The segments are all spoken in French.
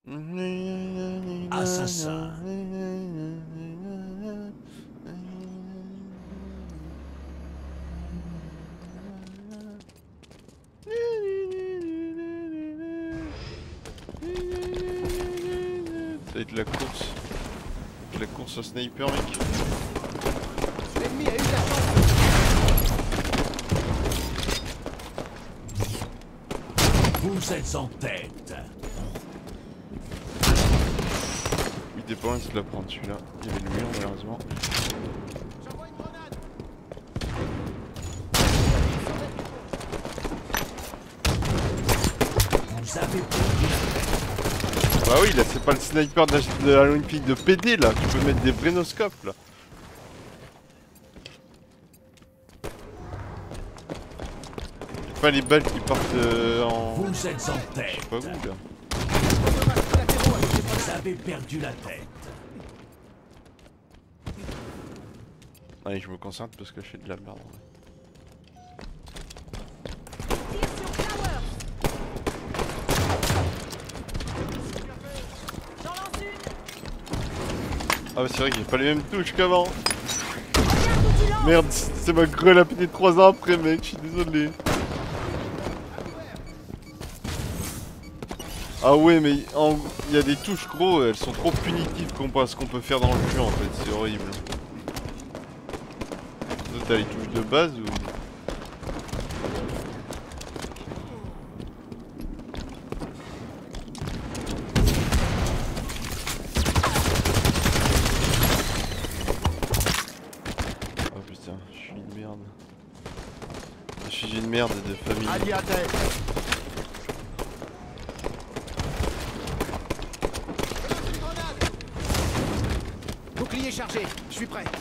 Assassin. Ça va être la course. La course à sniper, mec. L'ennemi a eu la chance. Vous êtes en tête. Il était pas loin de se la prendre celui-là. Il y avait le mur malheureusement. J'envoie une grenade. Vous avez perdu la tête. Bah oui, là c'est pas le sniper de l'Olympique de PD là. Tu peux mettre des vrais noscopes là. Pas les balles qui partent en... Vous êtes en Je tête. sais pas où là. Vous avez perdu la tête. Allez, je me concentre parce que je fais de la merde. Tire sur Tower. J'en lance une. Ah bah c'est vrai que j'ai pas les mêmes touches qu'avant. Regarde où tu lances. Merde, c'est ma gueule a pété 3 ans après mec, je suis désolé. Ah ouais mais il y a des touches gros, elles sont trop punitives comparé à ce qu'on peut faire dans le jeu en fait, c'est horrible. Toi t'as les touches de base ou... Oh putain, je suis une merde. Je suis une merde de famille. Allié à terre. Une grenade. Bouclier chargé. Je suis prêt.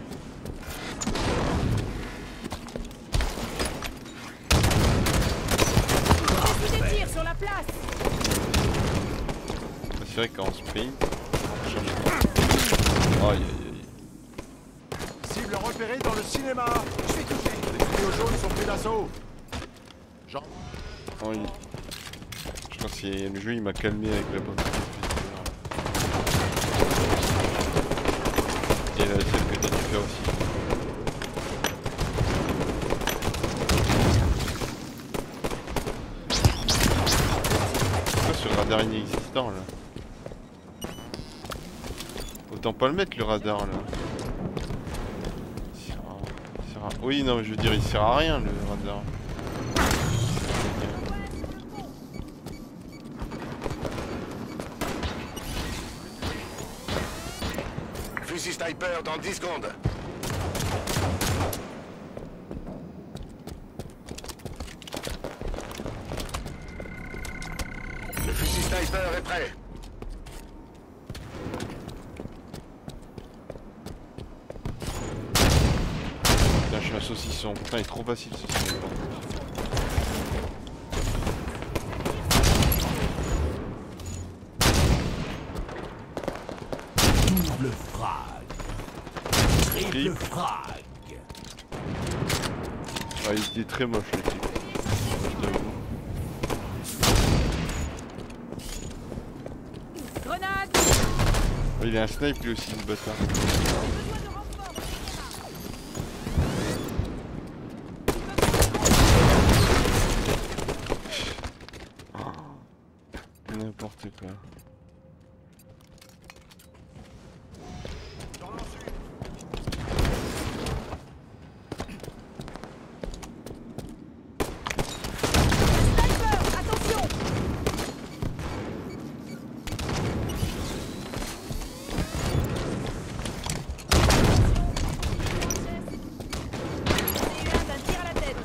J'ai des tirs sur la place. C'est vrai qu'en sprint, aïe aïe aïe. Cible repérée dans le cinéma. Je suis touché. Les tuyaux jaunes sont pris d'assaut. Jean. Oh, je pense que le jeu il m'a calmé avec la bonne. Et la celle que t'as dû faire aussi. Pourquoi ce radar inexistant là? Autant pas le mettre le radar là. Oui non mais je veux dire il sert à rien le radar. Fusil sniper dans 10 secondes. Le fusil sniper est prêt. Putain je suis un saucisson, putain il est trop facile ce saucisson. Double frag. Triple frag. Ah il était très moche le type. Je t'avoue. Grenade. Oh, il a un snipe lui aussi ce bâtard. Besoin de renfort. N'importe quoi. Sniper, attention. D'un tir à la tête.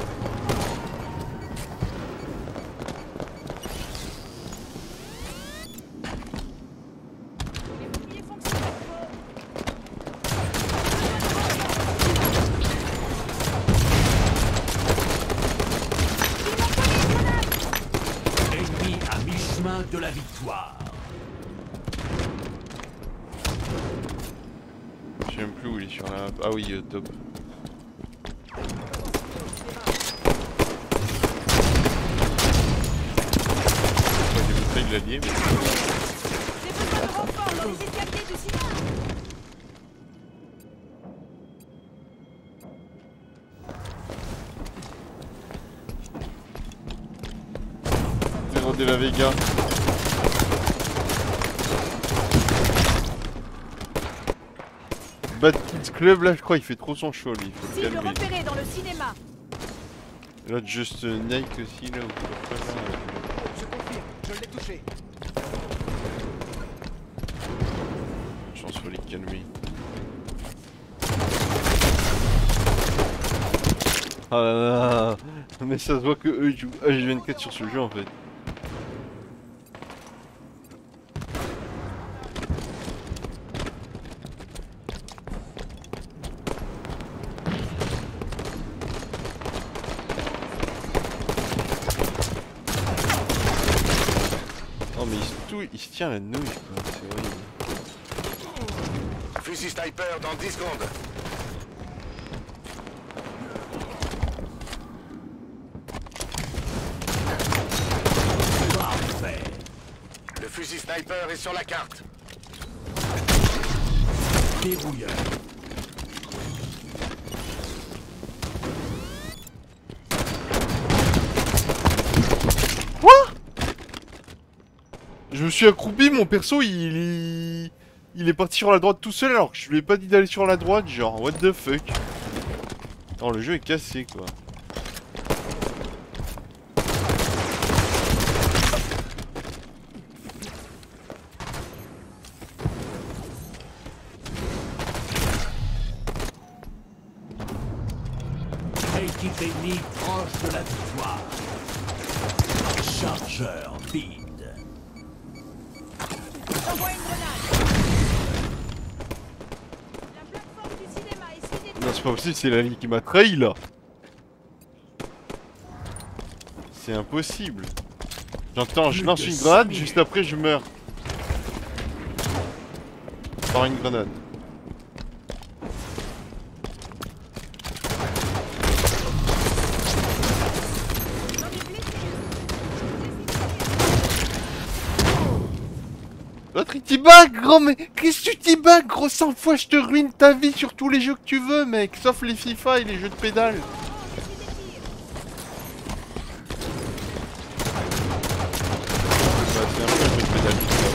Les boucliers fonctionnent. Ennemi à mi-chemin de la victoire. Je sais même plus où il est sur la... Ah oui top. Ouais, j'ai montré que l'allié mais... Dans les escaliers du cinéma. Zéro de la Vega. Bad Kids Club là je crois il fait trop son show lui, il faut le Cible calmer. repérée dans le cinéma. Là Just Nike aussi là ou quoi là. Je confirme, je l'ai touché. Chance faut les calmer. Ah là là. Mais ça se voit que eux ils jouent H24 sur ce jeu en fait. Oh mais il se tient la nouille quoi, c'est horrible. Fusil sniper dans 10 secondes. Parfait. Le fusil sniper est sur la carte. Dérouilleur. Je me suis accroupi, mon perso il est parti sur la droite tout seul alors que je lui ai pas dit d'aller sur la droite, genre what the fuck. Oh le jeu est cassé quoi. Équipe ennemie proche de la victoire. Chargeur vide. J'envoie une grenade. La plateforme du cinéma est sous détruite. Non c'est pas possible, c'est la ligne qui m'a trahi là. C'est impossible. J'entends, je lance une grenade, juste après je meurs. Par une grenade. J'en ai blessé. L'autre il t'y bat gros, mais qu'est-ce que tu t'y bats gros, 100 fois je te ruine ta vie sur tous les jeux que tu veux mec, sauf les FIFA et les jeux de pédale. Bah, c'est un peu un jeu de pédale, FIFA,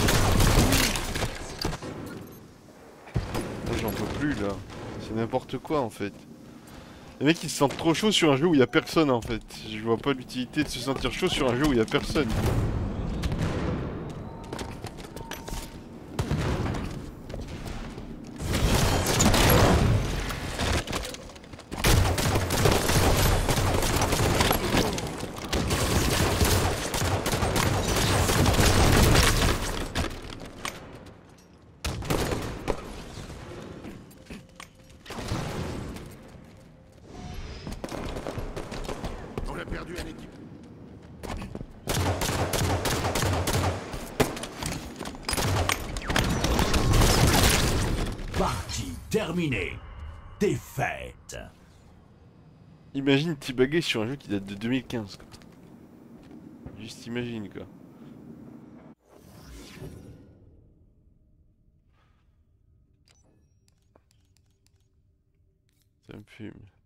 ouais. Moi j'en peux plus là, c'est n'importe quoi en fait. Les mecs ils se sentent trop chaud sur un jeu où il y a personne en fait. Je vois pas l'utilité de se sentir chaud sur un jeu où il y a personne. On a perdu un équipe. Partie terminée. Défaite. Imagine t'y baguer sur un jeu qui date de 2015 quoi. Juste imagine quoi. Ça me fume.